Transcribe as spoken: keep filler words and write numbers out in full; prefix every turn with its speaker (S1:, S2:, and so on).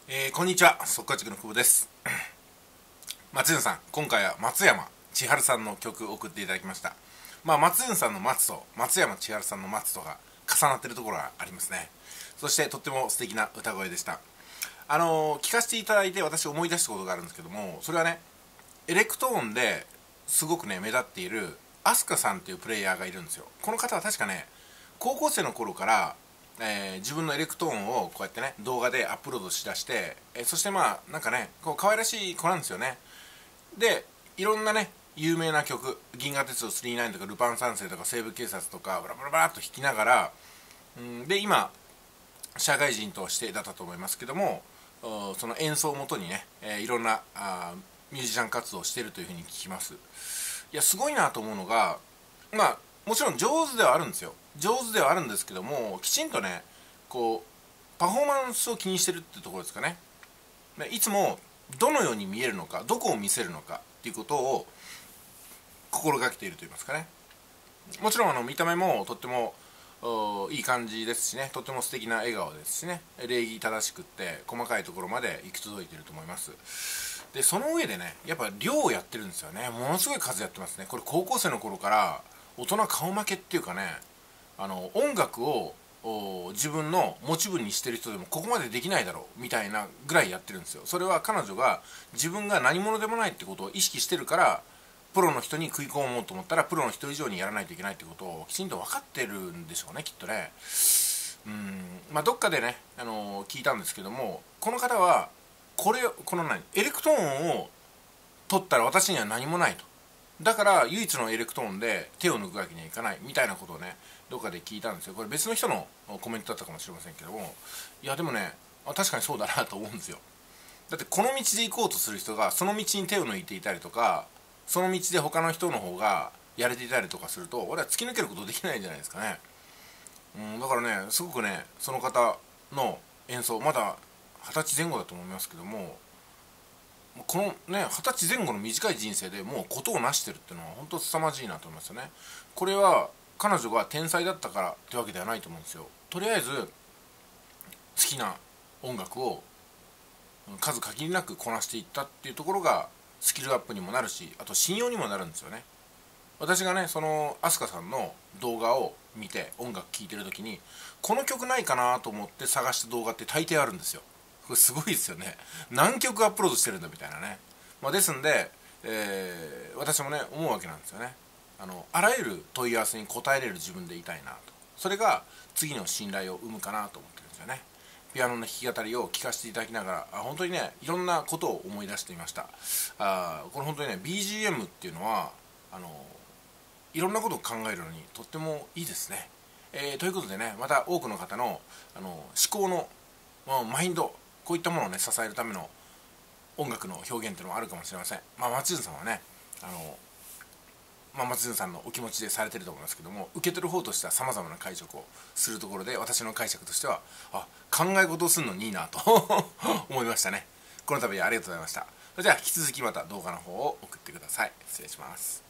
S1: えー、こんにちは、速稼塾の久保です。松潤さん、今回は松山千春さんの曲を送っていただきました。まあ、松潤さんの松と松山千春さんの松とが重なっているところがありますね。そしてとっても素敵な歌声でした。あのー、聞かせていただいて私思い出したことがあるんですけども、それはね、エレクトーンですごくね目立っているアスカさんっていうプレイヤーがいるんですよ。この方は確かね、高校生の頃からえー、自分のエレクトーンをこうやってね動画でアップロードしだして、えー、そしてまあなんかねこう可愛らしい子なんですよね。でいろんなね有名な曲、銀河鉄道さんじゅうきゅうとかルパン三世とか西部警察とかブラブラブラっと弾きながら、うんで今社会人としてだったと思いますけども、その演奏をもとにね、えー、いろんなあミュージシャン活動をしているというふうに聞きます。いやすごいなと思うのが、まあもちろん上手ではあるんですよ。上手ではあるんですけども、きちんとねこうパフォーマンスを気にしてるってところですかね。いつもどのように見えるのか、どこを見せるのかっていうことを心がけていると言いますかね。もちろんあの見た目もとってもいい感じですしね、とても素敵な笑顔ですしね、礼儀正しくって細かいところまで行き届いていると思います。でその上でね、やっぱ寮をやってるんですよね。ものすごい数やってますね。これ高校生の頃から大人顔負けっていうかね、あの音楽を自分の持ち分にしてる人でもここまでできないだろうみたいなぐらいやってるんですよ。それは彼女が自分が何者でもないってことを意識してるから、プロの人に食い込もうと思ったらプロの人以上にやらないといけないってことをきちんと分かってるんでしょうね、きっとね。うんまあどっかでね、あのー聞いたんですけども、この方はこれこの何エレクトーンを取ったら私には何もないと、だから唯一のエレクトーンで手を抜くわけにはいかないみたいなことをねどっかで聞いたんですよ。これ別の人のコメントだったかもしれませんけども、いやでもね、確かにそうだなと思うんですよ。だってこの道で行こうとする人がその道に手を抜いていたりとか、その道で他の人の方がやれていたりとかすると、俺は突き抜けることできないんじゃないですかね。うんだからね、すごくねその方の演奏、まだはたちぜん後だと思いますけども、このねはたちぜん後の短い人生でもう事を成してるっていうのは本当凄まじいなと思いますよね。これは彼女が天才だったからってわけではないと思うんですよ。とりあえず好きな音楽を数限りなくこなしていったっていうところがスキルアップにもなるし、あと信用にもなるんですよね。私がねその飛鳥さんの動画を見て音楽聴いてる時に、この曲ないかなと思って探した動画って大抵あるんですよ。これすごいですよね。何曲アップロードしてるんだみたいなね。まあ、ですんで、えー私もね思うわけなんですよね。あのあらゆる問い合わせに答えれる自分でいたいなと。それが次の信頼を生むかなと思ってるんですよね。ピアノの弾き語りを聴かせていただきながら、あ本当にねいろんなことを思い出していました。あこれ本当にね ビージーエム っていうのはあのいろんなことを考えるのにとってもいいですね。えーということでね、また多くの方のあの思考の、まあ、マインド、こういったものをね支えるための音楽の表現っていうのもあるかもしれません。まあ松潤さんはねあのまあ、松潤さんのお気持ちでされてると思いますけども、受け取る方としてはさまざまな解釈をするところで、私の解釈としてはあ考え事をするのにいいなと思いましたね。この度はありがとうございました。それでは引き続きまた動画の方を送ってください。失礼します。